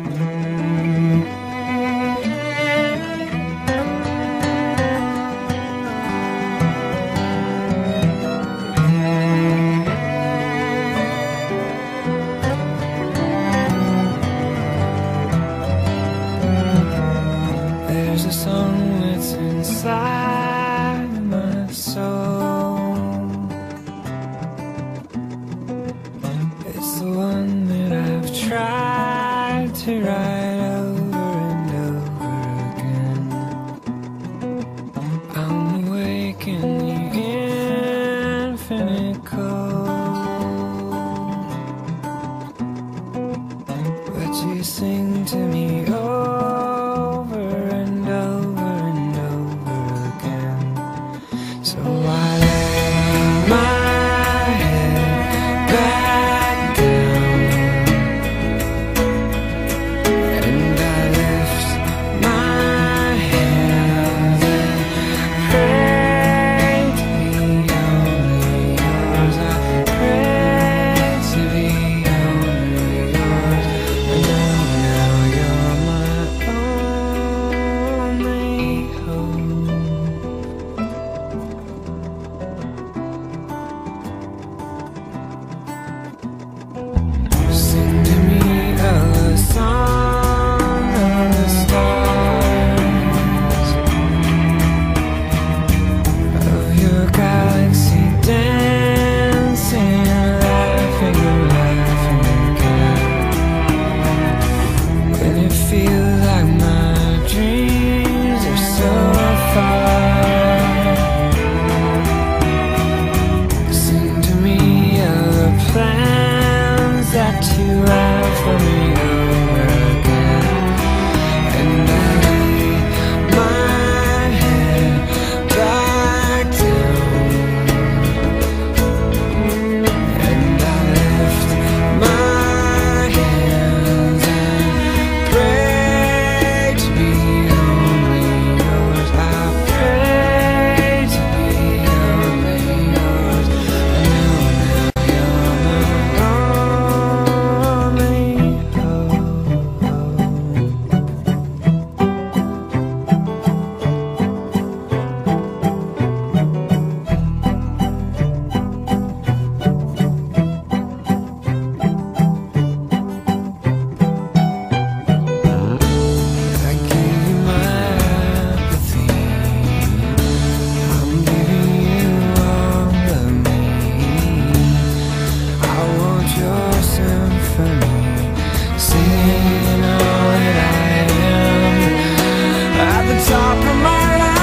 There's a song that's inside my soul. It's the one that I've tried to write over and over again. I'm awake in the infinite cold, but you sing to me over and over and over again. So I lay my head back down, and I lift my hands and pray to be only yours. I pray to be only yours. I know now you're my only hope. Sing to me a song of the stars, of your galaxy dancing, laughing and laughing again. When it feels like my dreams are so far, sing to me of the plans that you have for me over again. And I lay my head back down, and I lift my hands and pray to be only yours. I pray to be only yours. I know now you're my only hope. I gave you my apathy. I'm giving you all of me. I want your symphony, singing all that I am. At the top of my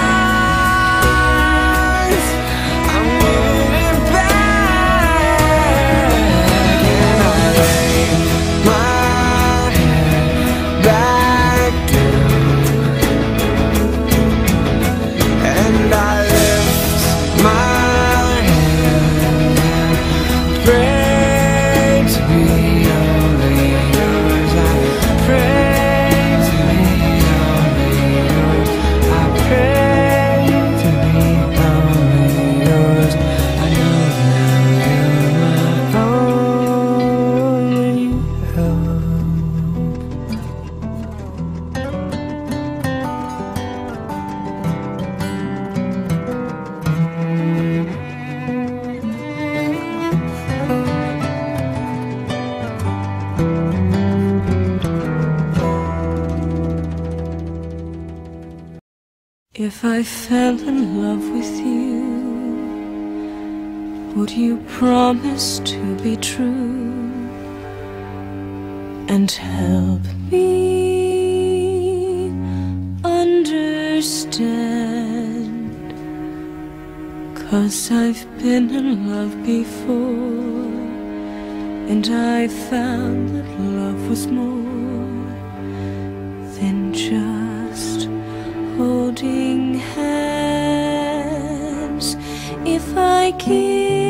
lungs, I'm giving it back. And I lay my head back down, and I lift my hand and pray to be only yours. I pray to be only yours. I pray to be only yours. I know now you're my only hope. If I fell in love with you, would you promise to be true and help me understand? 'Cause I've been in love before, and I found that love was more than just holding hands. If I give